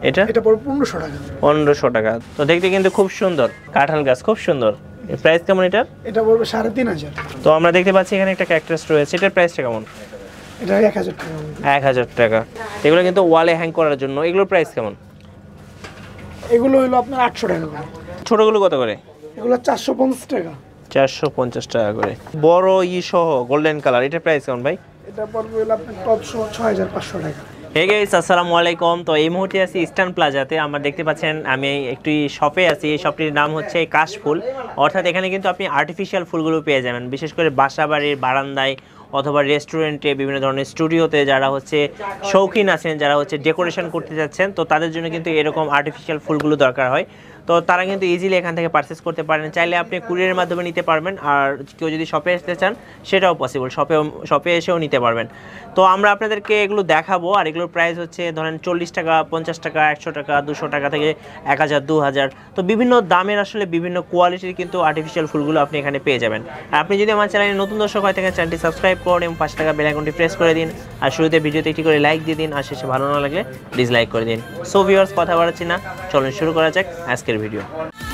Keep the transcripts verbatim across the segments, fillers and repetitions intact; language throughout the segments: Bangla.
এটা এটা পড়বে পনেরোশো টাকা। পনেরোশো টাকা। তো দেখতে কিন্তু খুব সুন্দর, কাঁঠাল গাছ খুব সুন্দর। প্রাইস কেমন এটার? এটা পড়বে সাড়ে তিন হাজার। তো আমরা দেখতে পাচ্ছি এখানে একটা ক্যাকটাস রয়েছে, এটার প্রাইসটা কেমন? এটা এক হাজার টাকা। এক হাজার টাকা। এগুলো কিন্তু ওয়ালে হ্যাং করার জন্য, এগুলোর প্রাইস কেমন? এগুলো হলো আপনার আটশো টাকা করে। ছোটগুলো কত করে? এগুলো চারশো পঞ্চাশ টাকা। চারশো পঞ্চাশ টাকা করে। বড় ই সহ গোল্ডেন কালার, এটার প্রাইস কেমন ভাই? এটা পড়বে হলো আপনার টপশো ছয় হাজার পাঁচশো টাকা। হে গাইস, আসসালামু আলাইকুম। তো এই মুহূর্তে আছি ইস্টার্ন প্লাজাতে। আমরা দেখতে পাচ্ছেন আমি একটি শপে আছি, এই শপটির নাম হচ্ছে কাশফুল। অর্থাৎ এখানে কিন্তু আপনি আর্টিফিশিয়াল ফুলগুলো পেয়ে যাবেন, বিশেষ করে বাসা বাড়ির বারান্দায় অথবা রেস্টুরেন্টে, বিভিন্ন ধরনের স্টুডিওতে যারা হচ্ছে শৌখিন আছেন, যারা হচ্ছে ডেকোরেশন করতে যাচ্ছেন, তো তাদের জন্য কিন্তু এরকম আর্টিফিশিয়াল ফুলগুলো দরকার হয়। তো তারা কিন্তু ইজিলি এখান থেকে পারচেস করতে পারেন। চাইলে আপনি কুরিয়ারের মাধ্যমে নিতে পারবেন, আর কেউ যদি শপে আসতে চান সেটাও পসিবল, শপে শপে এসেও নিতে পারবেন। তো আমরা আপনাদেরকে এগুলো দেখাবো, আর এগুলোর প্রাইস হচ্ছে ধরেন চল্লিশ টাকা, পঞ্চাশ টাকা, একশো টাকা, দুশো টাকা থেকে এক হাজার, দু হাজার। তো বিভিন্ন দামের আসলে বিভিন্ন কোয়ালিটির কিন্তু আর্টিফিশিয়াল ফুলগুলো আপনি এখানে পেয়ে যাবেন। আর আপনি যদি আমার চ্যানেলে নতুন দর্শক হয় থাকেন, চ্যানেলটি সাবস্ক্রাইব করুন এবং পাঁচ টাকা বেল আইকনটি প্রেস করে দিন। আর শুরুতে ভিডিওতে একটি করে লাইক দিয়ে দিন, আর শেষে ভালো না লাগলে ডিসলাইক করে দিন। সো ভিউয়ার্স, কথা বাড়াচ্ছি না, চলুন শুরু করা যাক আজকের ভিডিও।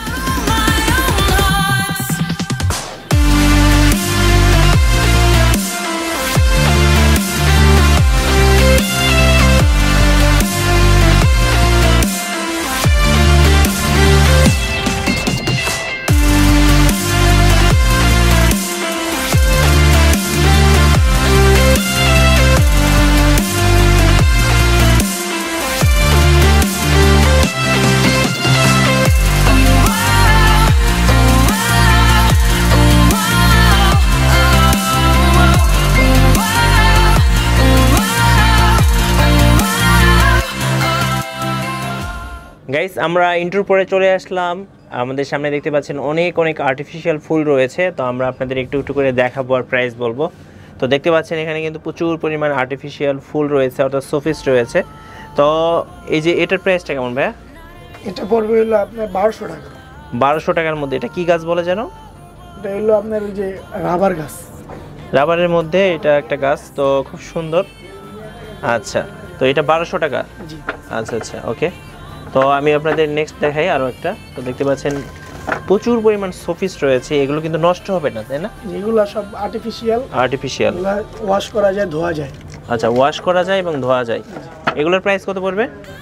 গাইস, আমরা ইন্ট্রোর পরে চলে আসলাম। আমাদের সামনে দেখতে পাচ্ছেন অনেক অনেক আর্টিফিশিয়াল ফুল রয়েছে। তো আমরা আপনাদের একটু একটু করে দেখাবো আর প্রাইস বলবো। তো দেখতে পাচ্ছেন এখানে কিন্তু প্রচুর পরিমাণ আর্টিফিশিয়াল ফুল রয়েছে, অর্থাৎ শোপিস রয়েছে। তো এই যে এটার প্রাইসটা কেমন ভাইয়া? এটা পড়বে হলো আপনার বারোশো টাকা। বারোশো টাকার মধ্যে। এটা কি গাছ বলে জানো? এটা হলো আপনার ওই যে রাবার গাছ, রাবারের মধ্যে এটা একটা গাছ, তো খুব সুন্দর। আচ্ছা, তো এটা বারোশো টাকা। জি আচ্ছা আচ্ছা, ওকে। তো আমি আপনাদের নেক্সট দেখাই আরও একটা। তো দেখতে পাচ্ছেন প্রচুর পরিমাণ শোপিস রয়েছে, এগুলো কিন্তু নষ্ট হবে না, তাই না? যেগুলো সব আর্টিফিশিয়াল। আর্টিফিশিয়াল ওয়াশ করা যায়, ধোয়া যায়। আচ্ছা, ওয়াশ করা যায় এবং ধোয়া যায়। এগুলোর প্রাইস কত পড়বে?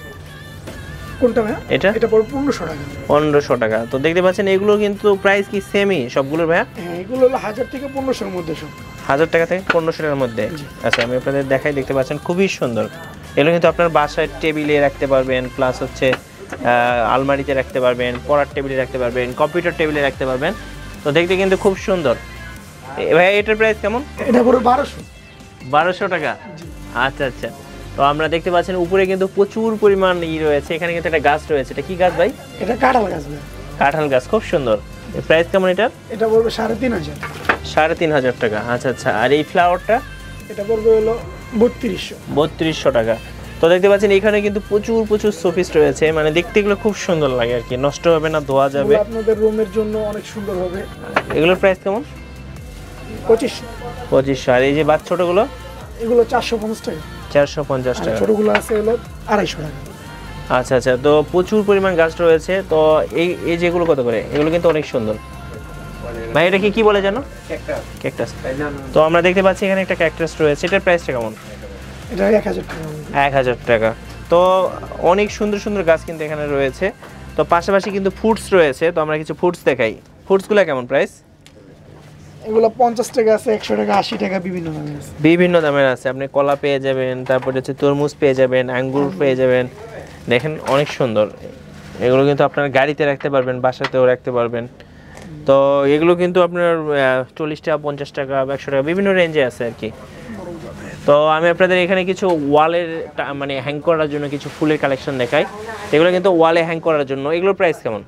কোনটা ভাইয়া? এটা এটা পড়বে পনেরোশো টাকা। পনেরোশো টাকা। তো দেখতে পাচ্ছেন এগুলো কিন্তু প্রাইস কি সেমই সবগুলোর ভাইয়া? হ্যাঁ, এগুলো হলো হাজার থেকে পনেরোশোর মধ্যে সব। হাজার টাকা থেকে পনেরোশো টাকার মধ্যে। আচ্ছা, আমি আপনাদের দেখাই। দেখতে পাচ্ছেন খুবই সুন্দর। এগুলো কিন্তু আপনার বাসায় টেবিলে রাখতে পারবেন, প্লাস হচ্ছে আলমারিতে রাখতে পারবেন, পড়ার টেবিলে রাখতে পারবেন, কম্পিউটার টেবিলে রাখতে পারবেন। তো দেখতে কিন্তু খুব সুন্দর। ভাই, এটার প্রাইস কেমন? এটা পুরো বারোশো। বারোশো টাকা। আচ্ছা আচ্ছা। তো আমরা দেখতে পাচ্ছেন উপরে কিন্তু প্রচুর পরিমাণ ই রয়েছে। এখানে কিন্তু একটা গাছ রয়েছে, এটা কি গাছ ভাই? এটা কাঁঠাল গাছ ভাই। কাঁঠাল গাছ, খুব সুন্দর। প্রাইস কেমন এটার? এটা পড়বে সাড়ে তিন হাজার। সাড়ে তিন হাজার টাকা। আচ্ছা আচ্ছা। আর এই ফ্লাওয়ারটা? এটা পড়বে হলো বত্রিশশো। বত্রিশশো টাকা। তো দেখতে পাচ্ছেন এখানে কিন্তু প্রচুর প্রচুর শোপিস রয়েছে, মানে দেখতে এগুলো খুব সুন্দর লাগে আর কি, নষ্ট হবে না, ধোয়া যাবে। আপনাদের রুমের জন্য অনেক সুন্দর হবে। এগুলোর প্রাইস কেমন? পঁচিশশো। পঁচিশশো। আর এই যে বাচ্চা ছোটগুলো? এগুলো চারশো পঞ্চাশ টাকা। চারশো পঞ্চাশ টাকা। ছোটগুলো আছে হলো আড়াইশো টাকা। আচ্ছা আচ্ছা। তো প্রচুর পরিমাণ গাছ রয়েছে। তো এই এই যেগুলো কত করে? এগুলো কিন্তু অনেক সুন্দর। ভাই, এটা কি কি বলে জানো? ক্যাকটাস। তো আমরা দেখতে পাচ্ছি এখানে একটা ক্যাকটাস রয়েছে, এটার প্রাইসটা কেমন? এটা এক হাজার টাকা। এক হাজার টাকা। তো অনেক সুন্দর সুন্দর গাছ কিন্তু এখানে রয়েছে। তো পাশাপাশি কিন্তু ফ্রুটস রয়েছে। তো আমরা কিছু ফ্রুটস দেখাই। ফ্রুটসগুলো কেমন প্রাইস? এগুলো পঞ্চাশ টাকা আছে, একশো টাকা, আশি টাকা, বিভিন্ন দামের আছে। বিভিন্ন দামের আছে। আপনি কলা পেয়ে যাবেন, তারপরে হচ্ছে তরমুজ পেয়ে যাবেন, আঙ্গুর পেয়ে যাবেন। দেখেন অনেক সুন্দর। এগুলো কিন্তু আপনার গাড়িতে রাখতে পারবেন, বাসাতেও রাখতে পারবেন। তো এগুলো কিন্তু আপনার চল্লিশ টাকা, পঞ্চাশ টাকা, একশো টাকা, বিভিন্ন রেঞ্জে আছে আর কি। তো আমি আপনাদের এখানে কিছু ওয়ালের মানে হ্যাং করার জন্য কিছু ফুলের কালেকশন দেখাই। এগুলো কিন্তু ওয়ালে হ্যাং করার জন্য। এগুলোর প্রাইস কেমন?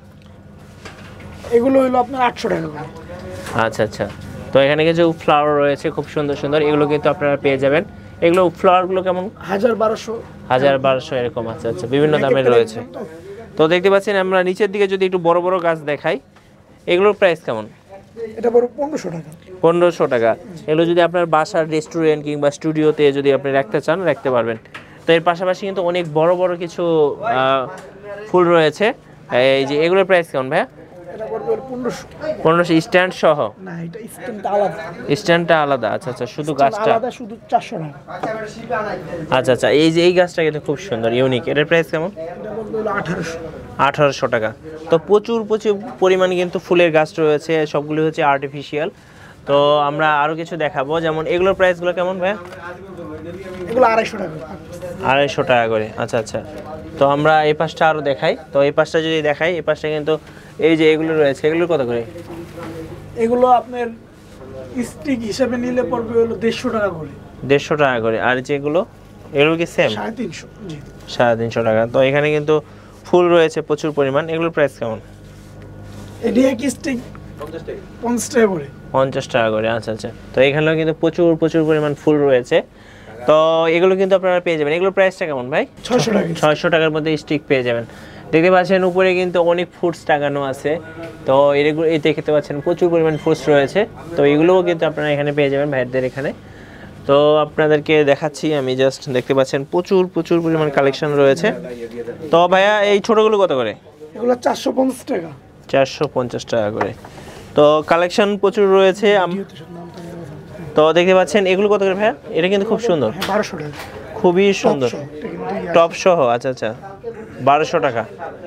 এগুলো হলো আপনার আটশো টাকা করে। আচ্ছা আচ্ছা। তো এখানে কিছু ফ্লাওয়ার রয়েছে খুব সুন্দর সুন্দর, এগুলো কিন্তু আপনারা পেয়ে যাবেন। এগুলো ফ্লাওয়ারগুলো কেমন? হাজার, বারোশো। হাজার, বারোশো এরকম। আচ্ছা আচ্ছা, বিভিন্ন দামের রয়েছে। তো দেখতে পাচ্ছেন আমরা নিচের দিকে যদি একটু বড় বড় গাছ দেখাই, এগুলোর প্রাইস কেমন? এটা পড়বে পনেরোশো টাকা। পনেরোশো টাকা। এগুলো যদি আপনার বাসার রেস্টুরেন্ট কিংবা স্টুডিওতে যদি আপনি রাখতে চান রাখতে পারবেন। তো তো এর পাশাপাশি কিন্তু অনেক বড় বড় কিছু আহ, ফুল রয়েছে। এই যে এগুলোর প্রাইস কেমন ভাইয়া? এটা পড়বে পনেরোশো। পনেরোশো স্ট্যান্ড সহ? না, এটা স্ট্যান্ডটা আলাদা। স্ট্যান্ডটা আলাদা, আচ্ছা আচ্ছা, শুধু গাছটা আলাদা, শুধু চারশো টাকা। আচ্ছা আচ্ছা, এই যে এই গাছটা কিন্তু খুব সুন্দর, ইউনিক, এটার প্রাইস কেমন? এটা পড়বে হলো আঠারোশো। আঠারোশো টাকা। তো প্রচুর প্রচুর পরিমাণে কিন্তু ফুলের গাছ রয়েছে, সবগুলো হচ্ছে আর্টিফিশিয়াল। তো আমরা আরও কিছু দেখাবো, যেমন এগুলোর প্রাইসগুলো কেমন ভাইয়া? এগুলো আড়াইশো টাকা। আড়াইশো টাকা করে, আচ্ছা আচ্ছা। তো আমরা এই পাশটা আরও দেখাই, তো এই পাশটা যদি দেখাই, এই পাশটা কিন্তু এই যে এগুলো রয়েছে, এগুলো কত করে? এগুলো আপনার স্টিক হিসাবে নিলে পড়বে হলো দেড়শো টাকা করে। দেড়শো টাকা করে। আর যেগুলো, এগুলো কি সেম? সাড়ে তিনশো। জি, সাড়ে তিনশো টাকা। তো এখানে কিন্তু ফুল রয়েছে প্রচুর পরিমাণ, এগুলোর প্রাইস কেমন? এটি এক স্টিক পঞ্চাশ টাকা করে। পঞ্চাশ টাকা করে, আচ্ছা আচ্ছা। তো এখানেও কিন্তু প্রচুর প্রচুর পরিমাণ ফুল রয়েছে। তো এগুলো কিন্তু আপনারা পেয়ে যাবেন। এগুলোর প্রাইসটা কেমন ভাই? ছয়শো টাকা। ছয়শো টাকার মধ্যে স্টিক পেয়ে যাবেন। দেখতে পাচ্ছেন উপরে কিন্তু অনেক ফ্রুটস টাঙানো আছে। তো এগুলো এই দেখতে পাচ্ছেন প্রচুর পরিমাণ ফ্রুটস রয়েছে। তো এগুলোও কিন্তু আপনারা এখানে পেয়ে যাবেন ভাইদের এখানে। তো আপনাদেরকে দেখাচ্ছি আমি, জাস্ট দেখতে পাচ্ছেন প্রচুর প্রচুর পরিমাণ কালেকশন রয়েছে। তো ভাইয়া এই ছোটোগুলো কত করে? এগুলো চারশো পঞ্চাশ টাকা। চারশো পঞ্চাশ টাকা করে। তো কালেকশন প্রচুর রয়েছে। আম- তো দেখতে পাচ্ছেন এগুলো কত করে ভাইয়া? এটা কিন্তু খুব সুন্দর, বারোশো টাকা। খুবই সুন্দর, টপ সহ, আচ্ছা আচ্ছা, বারোশো টাকা।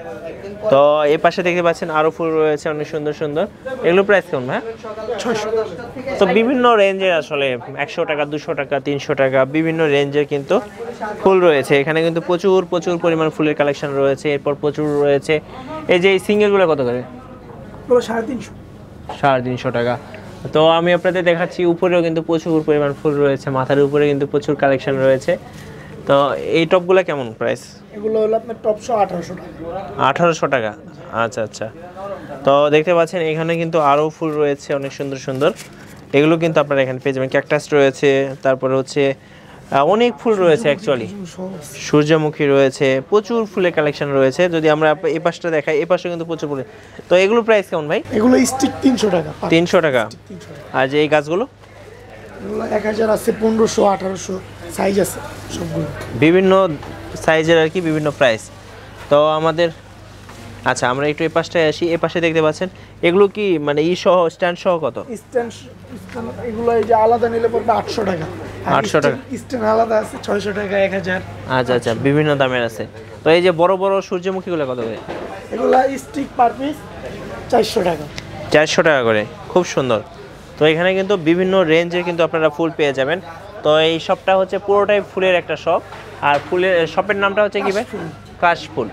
তো এই পাশে দেখতে পাচ্ছেন আরো ফুল রয়েছে অনেক সুন্দর সুন্দর। এগুলো প্রাইস কেমন ভাই? ছয়শো। তো বিভিন্ন রেঞ্জের, আসলে একশো টাকা, দুশো টাকা, তিনশো টাকা, বিভিন্ন রেঞ্জের কিন্তু ফুল রয়েছে এখানে। কিন্তু প্রচুর প্রচুর পরিমাণ ফুলের কালেকশন রয়েছে। এরপর প্রচুর রয়েছে এই যে এই সিঙ্গেলগুলো কত করে? এগুলো সাড়ে তিনশো। সাড়ে তিনশো টাকা। তো আমি আপনাদের দেখাচ্ছি উপরেও কিন্তু প্রচুর পরিমাণ ফুল রয়েছে, মাথার উপরে কিন্তু প্রচুর কালেকশন রয়েছে। তো এই টপগুলো কেমন প্রাইস? এগুলো হলো আপনার টপশো আঠারোশো টাকা। আঠারোশো টাকা, আচ্ছা আচ্ছা। তো দেখতে পাচ্ছেন এখানে কিন্তু আরও ফুল রয়েছে অনেক সুন্দর সুন্দর। এগুলো কিন্তু আপনারা এখানে পেয়ে যাবেন। ক্যাকটাস রয়েছে, তারপরে হচ্ছে অনেক ফুল রয়েছে অ্যাকচুয়ালি, সূর্যমুখী রয়েছে, প্রচুর ফুলের কালেকশন রয়েছে। যদি আমরা এই পাশটা দেখাই, এই পাশে কিন্তু প্রচুর ফুল। তো এগুলো প্রাইস কেমন ভাই? এগুলো স্টিক তিনশো টাকা। তিনশো টাকা। আর যে এই গাছগুলো? এগুলো এক হাজার আছে, পনেরোশো, আঠারোশো, সাইজ আছে সবগুলো, বিভিন্ন সাইজের আর কি, বিভিন্ন প্রাইস। তো আমাদের, আচ্ছা আমরা একটু এই পাশটায় আসি। এই পাশে দেখতে পাচ্ছেন এগুলো কি মানে ই সহ, স্ট্যান্ড সহ কত? স্ট্যান্ড এগুলো এই যে আলাদা নিলে পড়বে আটশো টাকা। আটশো টাকা। স্ট্যান্ড আলাদা আছে ছয়শো টাকা, এক হাজার। আচ্ছা আচ্ছা, বিভিন্ন দামের আছে। তো এই যে বড় বড় সূর্যমুখীগুলো কত করে? এগুলা স্টিক পার পিস চারশো টাকা। চারশো টাকা করে, খুব সুন্দর। তো এখানে কিন্তু বিভিন্ন রেঞ্জের কিন্তু আপনারা ফুল পেয়ে যাবেন। তো এই শপটা হচ্ছে পুরোটাই ফুলের একটা শপ। আর ফুলের শপের নামটা হচ্ছে কি ভাই? কাশফুল।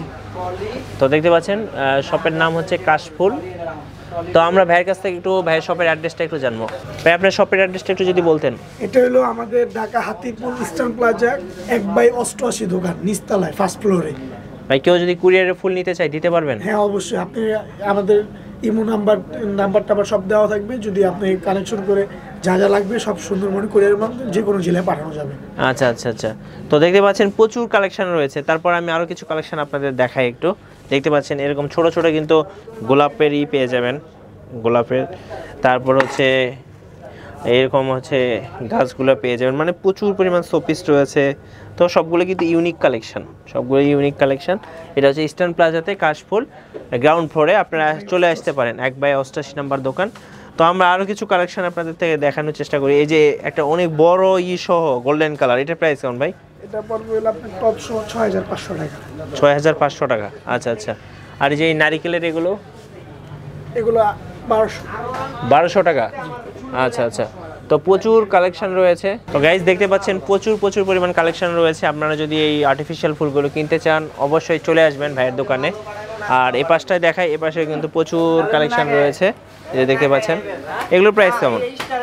তো দেখতে পাচ্ছেন শপের নাম হচ্ছে কাশফুল। তো আমরা ভাইয়ের কাছ থেকে একটু ভাইয়ের শপের অ্যাড্রেসটা একটু জানবো। ভাই আপনার শপের অ্যাড্রেসটা একটু যদি বলতেন। এটা হলো আমাদের ঢাকা হাতিরপুল ইস্টার্ন প্লাজা এক বাই অষ্টআশি দোকান, নিচতলায়, ফার্স্ট ফ্লোরে। ভাই কেউ যদি কুরিয়ারে ফুল নিতে চায় দিতে পারবেন? হ্যাঁ অবশ্যই। আপনি আমাদের ইমো নাম্বার নাম্বার টাম্বার সব দেওয়া থাকবে। যদি আপনি কানেকশন করে যা যা লাগবে সব সুন্দরবন কুরিয়ারের মাধ্যমে যে কোনো জেলায় পাঠানো যাবে। আচ্ছা আচ্ছা আচ্ছা। তো দেখতে পাচ্ছেন প্রচুর কালেকশন রয়েছে। তারপর আমি আরও কিছু কালেকশন আপনাদের দেখাই একটু। দেখতে পাচ্ছেন এরকম ছোট ছোট কিন্তু গোলাপেরই পেয়ে যাবেন, গোলাপের। তারপর হচ্ছে এরকম হচ্ছে গাছগুলো পেয়ে যাবেন, মানে প্রচুর পরিমাণ শোপিস রয়েছে। তো সবগুলো কিন্তু ইউনিক কালেকশন, সবগুলো ইউনিক কালেকশন। এটা হচ্ছে ইস্টার্ন প্লাজাতে কাশফুল গ্রাউন্ড ফ্লোরে আপনারা চলে আসতে পারেন, এক বাই অষ্টাশি নাম্বার দোকান। তো আমরা আরও কিছু কালেকশন আপনাদের থেকে দেখানোর চেষ্টা করি। এই যে একটা অনেক বড় ই সহ গোল্ডেন কালার, এটা প্রাইস কেমন ভাই? এটা পড়বে হলো আপনার টপ শো ছয় হাজার পাঁচশো টাকা। ছয় হাজার পাঁচশো টাকা, আচ্ছা আচ্ছা। আর এই যে এই নারিকেলের এগুলো? এগুলো বারোশো। বারোশো টাকা, আচ্ছা আচ্ছা। তো প্রচুর কালেকশন রয়েছে। তো গাইজ দেখতে পাচ্ছেন প্রচুর প্রচুর পরিমাণ কালেকশন রয়েছে। আপনারা যদি এই আর্টিফিশিয়াল ফুলগুলো কিনতে চান অবশ্যই চলে আসবেন ভাইয়ের দোকানে। আর এই পাশটায় দেখাই, এ পাশে কিন্তু প্রচুর কালেকশন রয়েছে, এই যে দেখতে পাচ্ছেন। এগুলোর প্রাইস কেমন?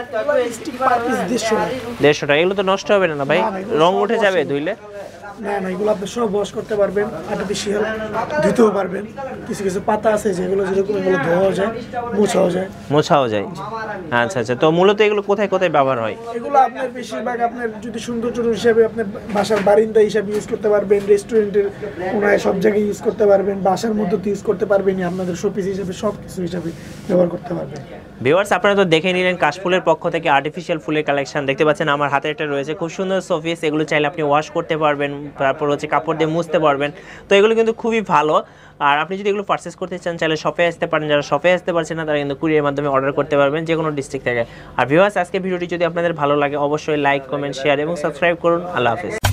দেড়শো টাকা। এগুলো তো নষ্ট হবে না ভাই? রং উঠে যাবে ধুইলে? না না, এগুলো আপনি সব ওয়াশ করতে পারবেন, আর্টিফিশিয়াল ধুতেও পারবেন। কিছু কিছু পাতা আছে যেগুলো যেরকম এগুলো ধোয়াও যায়, মোছাও যায়। মোছাও যায়, আচ্ছা আচ্ছা। তো মূলত এগুলো কোথায় কোথায় ব্যবহার হয়? এগুলো আপনার বেশিরভাগ আপনার যদি সৌন্দর্য হিসাবে আপনার বাসার বারিন্দা হিসাবে ইউজ করতে পারবেন, রেস্টুরেন্টের কোনায় সব জায়গায় ইউজ করতে পারবেন, বাসার মধ্যে তো ইউজ করতে পারবেন, আপনাদের শোপিস হিসাবে সব কিছু হিসাবে ব্যবহার করতে পারবেন। ভিউয়ার্স আপনারা তো দেখে নিলেন কাশফুলের পক্ষ থেকে আর্টিফিশিয়াল ফুলের কালেকশন। দেখতে পাচ্ছেন আমার হাতে একটা রয়েছে খুব সুন্দর শোপিস। এগুলো চাইলে আপনি ওয়াশ করতে পারবেন, তারপর হচ্ছে কাপড় দিয়ে মুছতে পারবেন। তো এগুলো কিন্তু খুবই ভালো। আর আপনি যদি এগুলো পারচেস করতে চান চাইলে শপে আসতে পারেন, যারা শপে আসতে পারছেন না তারা কিন্তু কুরিয়ার মাধ্যমে অর্ডার করতে পারবেন যে কোনো ডিস্ট্রিক্ট থেকে। আর ভিউয়ার্স, আজকে ভিডিওটি যদি আপনাদের ভালো লাগে অবশ্যই লাইক, কমেন্ট, শেয়ার এবং সাবস্ক্রাইব করুন। আল্লাহ হাফেজ।